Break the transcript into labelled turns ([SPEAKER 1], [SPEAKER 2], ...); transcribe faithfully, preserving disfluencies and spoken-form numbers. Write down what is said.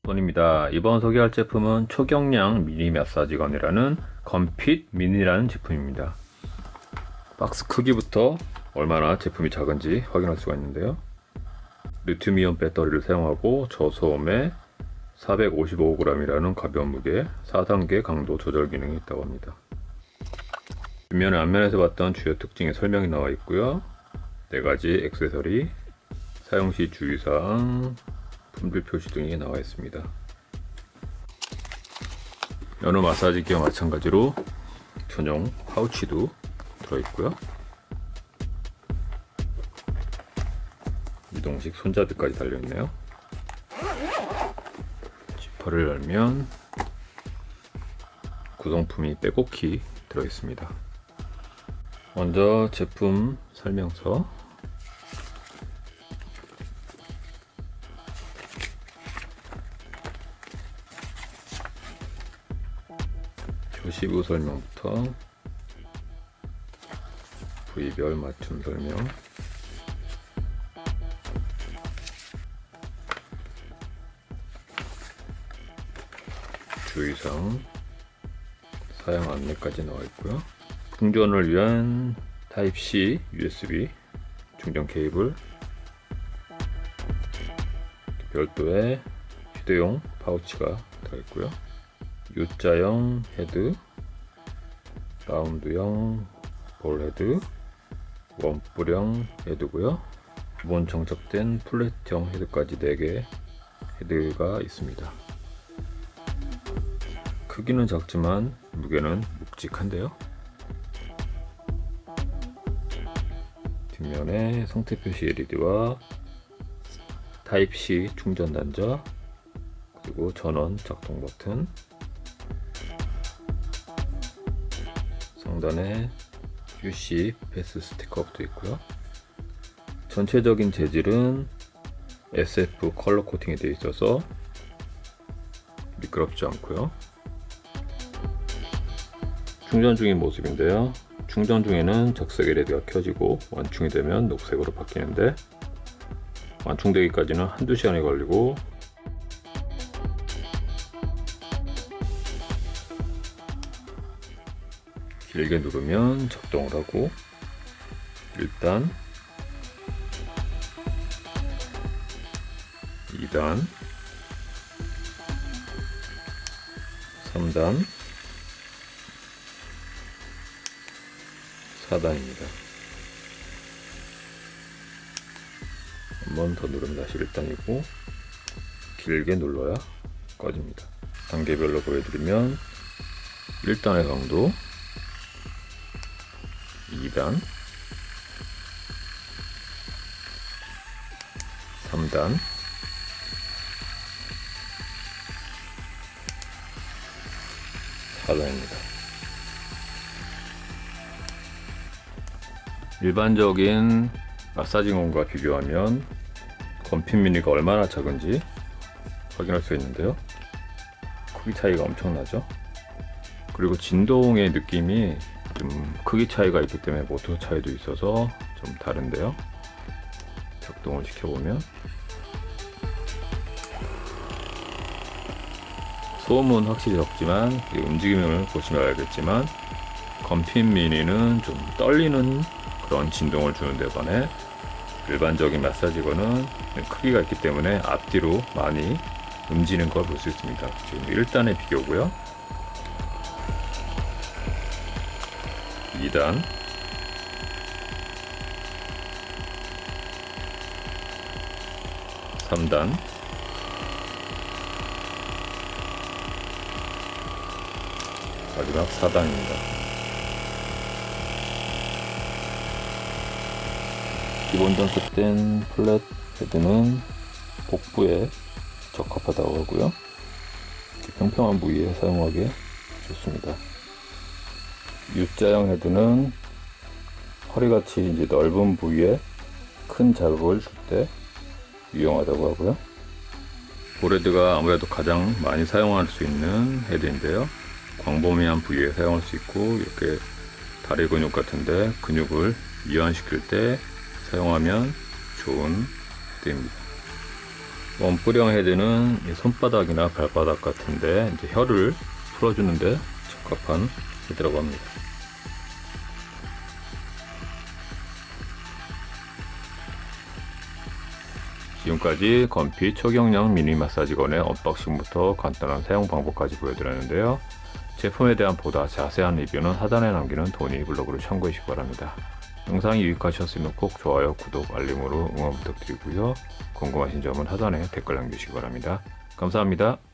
[SPEAKER 1] 돈입니다. 이번 소개할 제품은 초경량 미니 마사지건이라는 건핏 미니라는 제품입니다. 박스 크기부터 얼마나 제품이 작은지 확인할 수가 있는데요. 리튬이온 배터리를 사용하고 저소음에 사백오십오 그램이라는 가벼운 무게, 사 단계 강도 조절 기능이 있다고 합니다. 뒷면에 앞면에서 봤던 주요 특징의 설명이 나와 있고요. 네 가지 액세서리, 사용시 주의사항, 품질 표시 등이 나와 있습니다. 여느 마사지기와 마찬가지로 전용 파우치도 들어있고요. 이동식 손잡이까지 달려있네요. 지퍼를 열면 구성품이 빼곡히 들어있습니다. 먼저 제품 설명서, 표시부 설명부터 부위별 맞춤 설명, 주의사항, 사용 안내까지 나와 있고요. 충전을 위한 타입 씨 유에스비 충전 케이블, 별도의 휴대용 파우치가 들어있고요. U자형 헤드, 라운드형 볼 헤드, 원뿔형 헤드고요. 기본 정착된 플랫형 헤드까지 네 개 헤드가 있습니다. 크기는 작지만 무게는 묵직한데요. 뒷면에 상태 표시 엘이디와 타입 씨 충전 단자, 그리고 전원 작동 버튼, 상단에 유씨 패스 스티커도 있고요. 전체적인 재질은 에스에프 컬러 코팅이 되어 있어서 미끄럽지 않고요. 충전 중인 모습인데요. 충전 중에는 적색 엘이디가 켜지고 완충이 되면 녹색으로 바뀌는데, 완충되기까지는 한두 시간이 걸리고 길게 누르면 작동을 하고 일 단, 이 단, 삼 단, 사 단입니다. 한 번 더 누르면 다시 일 단이고 길게 눌러야 꺼집니다. 단계별로 보여드리면 일 단의 강도, 이 단, 삼 단, 사 단입니다. 일반적인 마사지건과 비교하면 건핏 미니가 얼마나 작은지 확인할 수 있는데요. 크기 차이가 엄청나죠. 그리고 진동의 느낌이 좀 크기 차이가 있기 때문에 모터 차이도 있어서 좀 다른데요. 작동을 시켜보면 소음은 확실히 적지만 움직임을 보시면 알겠지만 건핏 미니는 좀 떨리는 그런 진동을 주는 데 반해 일반적인 마사지건은 크기가 있기 때문에 앞뒤로 많이 움직이는 걸 볼 수 있습니다. 지금 일 단의 비교고요. 이 단, 삼 단, 마지막 사 단입니다. 기본 장착된 플랫 헤드는 복부에 적합하다고 하고요. 평평한 부위에 사용하기에 좋습니다. U자형 헤드는 허리같이 이제 넓은 부위에 큰 자극을 줄 때 유용하다고 하고요. 볼헤드가 아무래도 가장 많이 사용할 수 있는 헤드인데요. 광범위한 부위에 사용할 수 있고, 이렇게 다리 근육 같은데 근육을 이완시킬 때 사용하면 좋은 헤드입니다. 원뿌령 헤드는 이 손바닥이나 발바닥 같은데 이제 혀를 풀어주는데 적합한 헤드라고 합니다. 지금까지 건핏 초경량 미니 마사지건의 언박싱부터 간단한 사용 방법까지 보여드렸는데요. 제품에 대한 보다 자세한 리뷰는 하단에 남기는 도니 블로그를 참고해 주시기 바랍니다. 영상이 유익하셨으면 꼭 좋아요, 구독, 알림으로 응원 부탁드리고요. 궁금하신 점은 하단에 댓글 남겨주시기 바랍니다. 감사합니다.